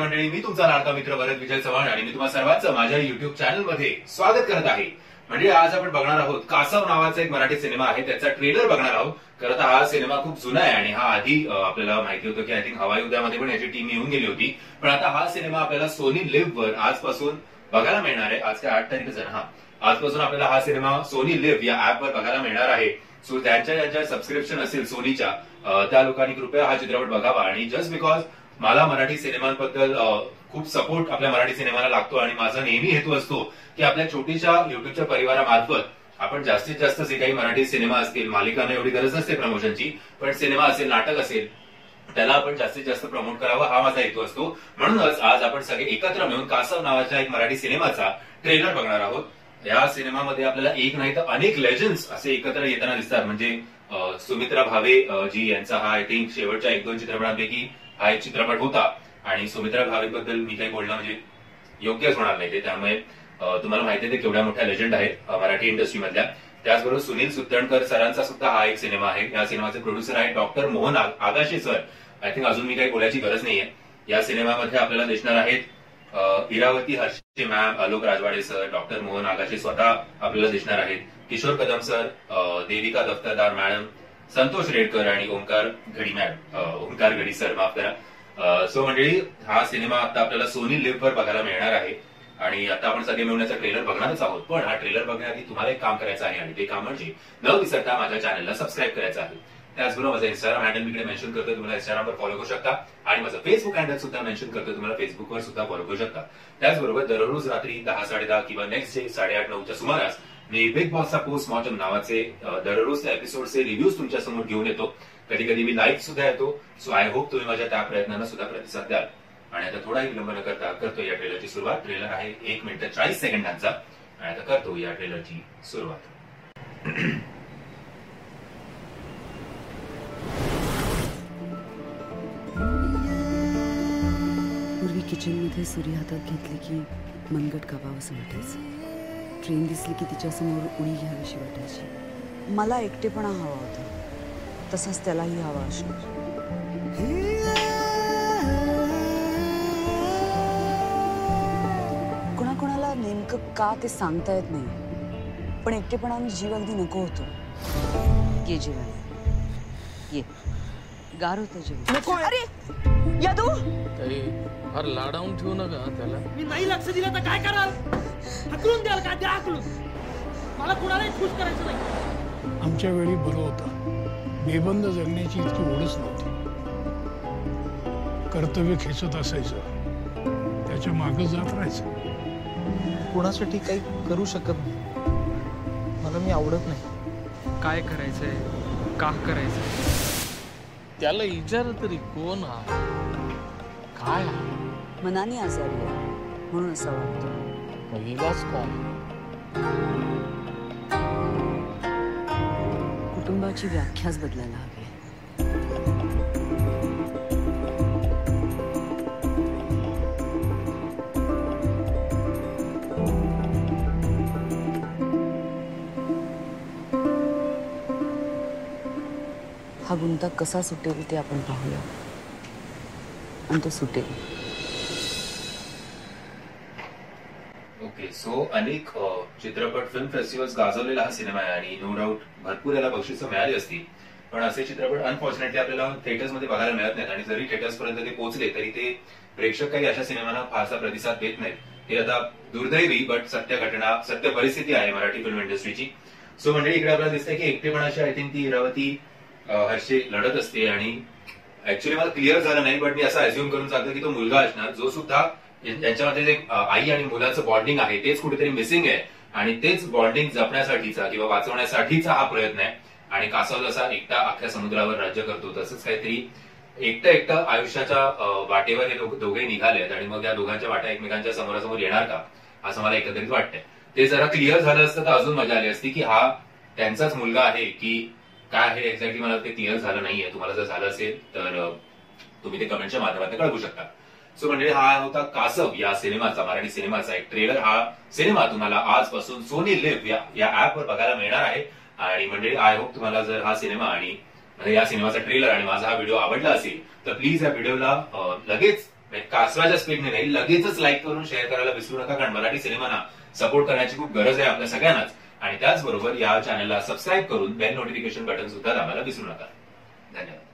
मंडळी, मी तुमचा लाडका मित्र भरत विजय चव्हाण आणि मी तुम्हा सर्वांचं माझ्या युट्यूब चॅनल मध्ये स्वागत करत आहे. म्हणजे आज आपण बघणार आहोत कासव नावाचा एक मराठी सिनेमा आहे, त्याचा ट्रेलर बघणार आहोत. खरं तर हा सिनेमा खूप जुना आहे आणि हा आधी आपल्याला माहिती होतं की आय थिंक हवाई उद्यामध्ये पण याची टीम येऊन गेली होती. पण आता हा सिनेमा आपल्याला सोनी लिव्ह वर आजपासून बघायला मिळणार आहे. आज काय 8 तारीख आहे. आजपासून आपल्याला हा सिनेमा सोनी लिव्ह या ऍप वर बघायला मिळणार आहे. सो ज्यांच्या सबस्क्रिप्शन असेल सोनीच्या त्या लोकांनी कृपया हा चित्रपट बघावा. आणि जस्ट बिकॉज मला मराठी सिनेमांबद्दल खूप सपोर्ट आपल्या मराठी सिनेमाला लागतो आणि माझा नेहमी हेतू असतो की आपल्या छोटीशा युट्यूबच्या परिवारामार्फत आपण जास्तीत जास्त जे काही मराठी सिनेमा असतील, मालिकांना एवढी गरज नसते प्रमोशनची, पण सिनेमा असेल, नाटक असेल, त्याला आपण जास्तीत जास्त प्रमोट करावा हा माझा हेतू असतो. म्हणूनच आज आपण सगळे एकत्र मिळून कासव नावाच्या एक मराठी सिनेमाचा ट्रेलर बघणार आहोत. या सिनेमामध्ये आपल्याला एक नाही तर अनेक लेजंड्स असे एकत्र येताना दिसतात. म्हणजे सुमित्रा भावे जी यांचा हा आय थिंक शेवटच्या 1-2 चित्रपटांपैकी हा एक चित्रपट होता आणि सुमित्रा भावेबद्दल मी काही बोलणं म्हणजे योग्यच होणार नाही ते. त्यामुळे तुम्हाला माहिती आहे ते केवढ्या मोठ्या लेजंड आहेत मराठी इंडस्ट्रीमधल्या. त्याचबरोबर सुनील सुतणकर सरांचा सुद्धा हा एक सिनेमा आहे. या सिनेमाचे प्रोड्युसर आहे doctor Mohan Agashe sir. I think अजून मी काही बोलायची गरज नाहीये. या सिनेमामध्ये आपल्याला दिसणार आहेत Iravati Harshe ma'am, Alok Rajwade sir, doctor Mohan Agashe स्वतः आपल्याला दिसणार आहेत, किशोर कदम सर, देविका दफ्तरदार मॅडम, संतोष रेडकर आणि ओंकार घडी सर, माफ करा. सो मंडळी, हा सिनेमा आता आपल्याला सोनी लिव्ह वर बघायला मिळणार आहे आणि आता आपण सगळे मिळून याचा ट्रेलर बघणारच आहोत. पण हा ट्रेलर बघण्याआधी तुम्हाला एक काम करायचं आहे आणि ते काम म्हणजे न विसरता माझ्या चॅनलला सबस्क्राईब करायचं आहे. त्याचबरोबर माझा इंस्टाग्राम हँडल मी मेन्शन करतो, तुम्हाला इंस्टाग्रामवर फॉलो करू शकता आणि माझं फेसबुक हँडल सुद्धा मेन्शन करतो, तुम्हाला फेसबुकवर सुद्धा फॉलो करू शकता. त्याचबरोबर दररोज रात्री 10-10:30 किंवा नेक्स्ट डे 8:30-9च्या सुमारास मी बिग बॉसचा पोस्ट मॉर्टम नावाचे दररोजच्या एपिसोडचे रिव्ह्यूज तुमच्या समोर घेऊन येतो. कधी कधी मी लाईव्ह सुद्धा येतो. सो आय होप तुम्ही माझ्या त्या प्रयत्नांना सुद्धा प्रतिसाद द्याल. आणि आता थोडाही विलंब न करता करतो या ट्रेलरची सुरुवात. ट्रेलर आहे 1 मिनिट 40 सेकंदांचा आणि आता करतो या ट्रेलरची सुरुवात. पूर्वी किचनमध्ये सुरी हातात घेतली की मनगट कापावंसं वाटायचं. ट्रेन दिसली की तिच्यासमोर उडी घ्यावीशी वाटायची. मला एकटेपणा हवा होता, तसाच त्यालाही हवा असणार. कोणाकोणाला नेमकं का ते सांगता येत नाही, पण एकटेपणाने जीव अगदी नको होतो. ये जेवण ये, गार होतं जेवण. नको. अरे यादू, फार लाडावून ठेवू नका त्याला. मी नाही लक्ष दिलं तर काय कराल? हकलून द्याल का? द्या हकलून. मला कुणालाही खुश करायचं नाही. आमच्या वेळी बरं होतं, बेबंद जगण्याची इतकी ओढच नव्हती. कर्तव्य खेचत असायचं, त्याच्या मागे जात राहायचं. कुणासाठी काही करू शकत नाही. मला मी आवडत नाही. काय करायचंय, का करायचंय त्याला विचार तरी कोण हा, काय हा? मनाने आजारी आहे म्हणून असं वाटतं. इलाज काय? कुटुंबाची व्याख्याच बदलायला हवी. हा गुंता कसा सुटेल ते आपण पाहूया आणि तो सुटेल. ओके, सो अनेक चित्रपट फिल्म फेस्टिवल्स गाजवलेला हा सिनेमा आहे आणि नो डाऊट भरपूर याला बक्षिसं मिळाली असती. पण असे चित्रपट अनफॉर्च्युनेटली आपल्याला थिएटर्स मध्ये बघायला मिळत नाहीत आणि जरी थिएटर्स पर्यंत ते पोहोचले तरी ते प्रेक्षक काही अशा सिनेमांना फारसा प्रतिसाद देत नाहीत. हे आता दुर्दैवी बट सत्य परिस्थिती आहे मराठी फिल्म इंडस्ट्रीची. सो म्हणजे इकडे आपल्याला दिसतंय की एकटेपणाशी आय थिंक ती इरावती हर्षे लढत असते आणि ऍक्च्युली मला क्लिअर झालं नाही, बट मी असं अज्युम करून सांगतो की तो मुलगा असणार जो सुद्धा यांच्यामध्ये जे आई आणि मुलाचं बॉन्डिंग आहे तेच कुठेतरी मिसिंग आहे आणि तेच बॉन्डिंग जपण्यासाठीचा किंवा वाचवण्यासाठीचा हा प्रयत्न आहे. आणि कासव जसा एकटा अख्ख्या समुद्रावर राज्य करतो तसंच काहीतरी एकटं आयुष्याच्या वाटेवर हे दोघे निघाले आणि मग या दोघांच्या वाट्या एकमेकांच्या समोरासमोर येणार का असं मला एकंदरीत वाटतंय. ते जरा क्लिअर झालं असतं तर अजून मजा आली असती की हा त्यांचाच मुलगा आहे की काय आहे एक्झॅक्टली. मला ते क्लिअर झालं नाहीये. तुम्हाला जर झालं असेल तर तुम्ही ते कमेंटच्या माध्यमातून कळवू शकता. सो म्हणजे हा होता कासव या सिनेमाचा, मराठी सिनेमाचा एक ट्रेलर. हा सिनेमा तुम्हाला आजपासून सोनी लिव्ह या ऍप वर बघायला मिळणार आहे आणि म्हणजे आय होप तुम्हाला जर हा सिनेमा आणि या सिनेमाचा ट्रेलर आणि माझा हा व्हिडिओ आवडला असेल तर प्लीज या व्हिडिओला लगेच कासवाच्या स्पीडने नाही, लगेचच लाईक करून शेअर करायला विसरू नका, कारण मराठी सिनेमांना सपोर्ट करण्याची खूप गरज आहे आपल्या सगळ्यांनाच. आणि त्याचबरोबर या चॅनलला सबस्क्राईब करून बेल नोटिफिकेशन बटन सुद्धा दाबायला विसरू नका. धन्यवाद.